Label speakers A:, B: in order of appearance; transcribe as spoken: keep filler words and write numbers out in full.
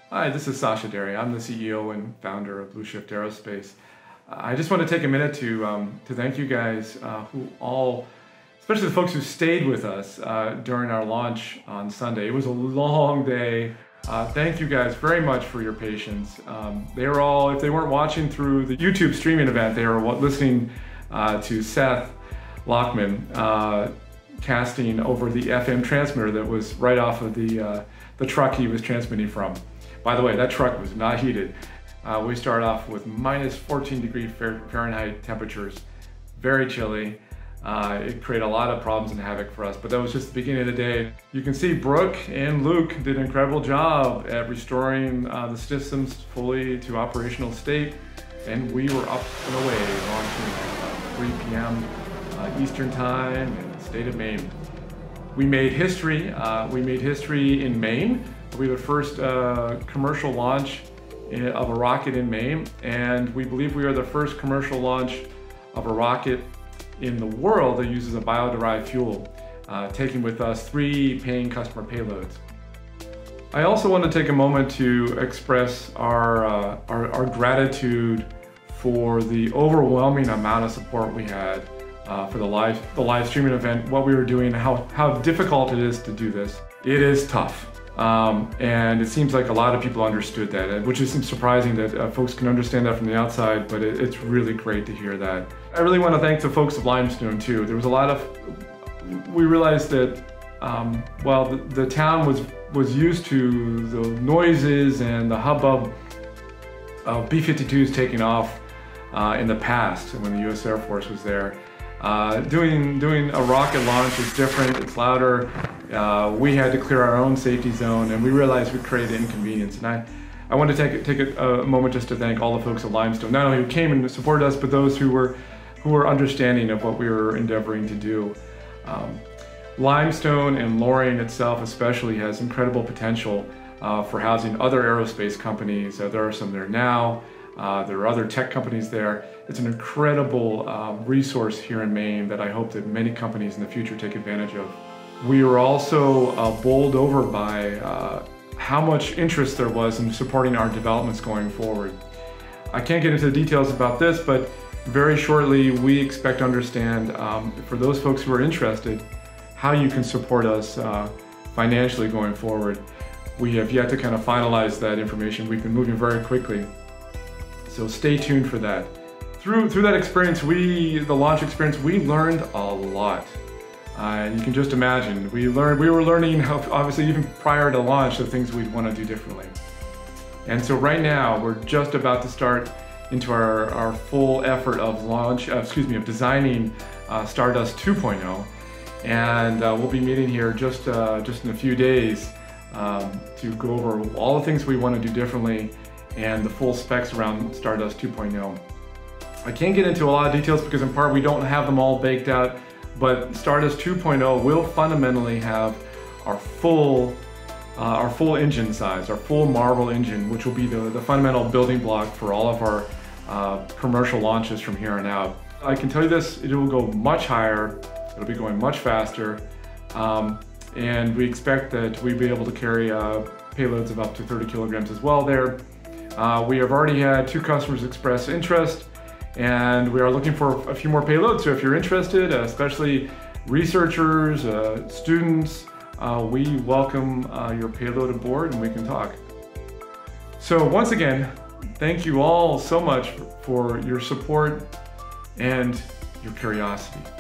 A: Hi, this is Sascha Deri. I'm the C E O and founder of bluShift Aerospace. Uh, I just want to take a minute to, um, to thank you guys uh, who all, especially the folks who stayed with us uh, during our launch on Sunday. It was a long day. Uh, thank you guys very much for your patience. Um, they were all, if they weren't watching through the YouTube streaming event, they were listening uh, to Seth Lockman uh, casting over the F M transmitter that was right off of the, uh, the truck he was transmitting from. By the way, that truck was not heated. Uh, we started off with minus fourteen degree Fahrenheit temperatures, very chilly. Uh, it created a lot of problems and havoc for us, but that was just the beginning of the day. You can see Brooke and Luke did an incredible job at restoring uh, the systems fully to operational state, and we were up and away, launching at three P M Uh, Eastern Time in the state of Maine. We made history. Uh, we made history in Maine. We were the first uh, commercial launch in, of a rocket in Maine, and we believe we are the first commercial launch of a rocket in the world that uses a bio-derived fuel, uh, taking with us three paying customer payloads. I also want to take a moment to express our, uh, our, our gratitude for the overwhelming amount of support we had uh, for the live, the live streaming event, what we were doing, how, how difficult it is to do this. It is tough. Um, and it seems like a lot of people understood that, which is surprising that uh, folks can understand that from the outside, but it, it's really great to hear that. I really want to thank the folks of Limestone too. There was a lot of, we realized that um, while the, the town was, was used to the noises and the hubbub of B fifty-twos taking off uh, in the past when the U S Air Force was there. Uh, doing, doing a rocket launch is different, it's louder. Uh, we had to clear our own safety zone, and we realized we created inconvenience. And I, I want to take, take a, a moment just to thank all the folks at Limestone, not only who came and supported us, but those who were, who were understanding of what we were endeavoring to do. Um, Limestone and Loring itself especially has incredible potential uh, for housing other aerospace companies. Uh, there are some there now. Uh, there are other tech companies there. It's an incredible uh, resource here in Maine that I hope that many companies in the future take advantage of. We were also uh, bowled over by uh, how much interest there was in supporting our developments going forward. I can't get into the details about this, but very shortly we expect to understand, um, for those folks who are interested, how you can support us uh, financially going forward. We have yet to kind of finalize that information. We've been moving very quickly. So stay tuned for that. Through, through that experience, we, the launch experience, we learned a lot. Uh, and you can just imagine, we learned, we were learning how, obviously even prior to launch, the things we'd want to do differently. And so right now, we're just about to start into our, our full effort of launch, uh, excuse me, of designing uh, Stardust two point oh. And uh, we'll be meeting here just, uh, just in a few days um, to go over all the things we want to do differently and the full specs around Stardust two point oh. I can't get into a lot of details because in part we don't have them all baked out, but Stardust two point oh will fundamentally have our full, uh, our full engine size, our full Marvel engine, which will be the, the fundamental building block for all of our uh, commercial launches from here on out. I can tell you this, it will go much higher, it'll be going much faster, um, and we expect that we'll be able to carry uh, payloads of up to thirty kilograms as well there. Uh, we have already had two customers express interest, and we are looking for a few more payloads. So if you're interested, uh, especially researchers, uh, students, uh, we welcome uh, your payload aboard and we can talk. So once again, thank you all so much for your support and your curiosity.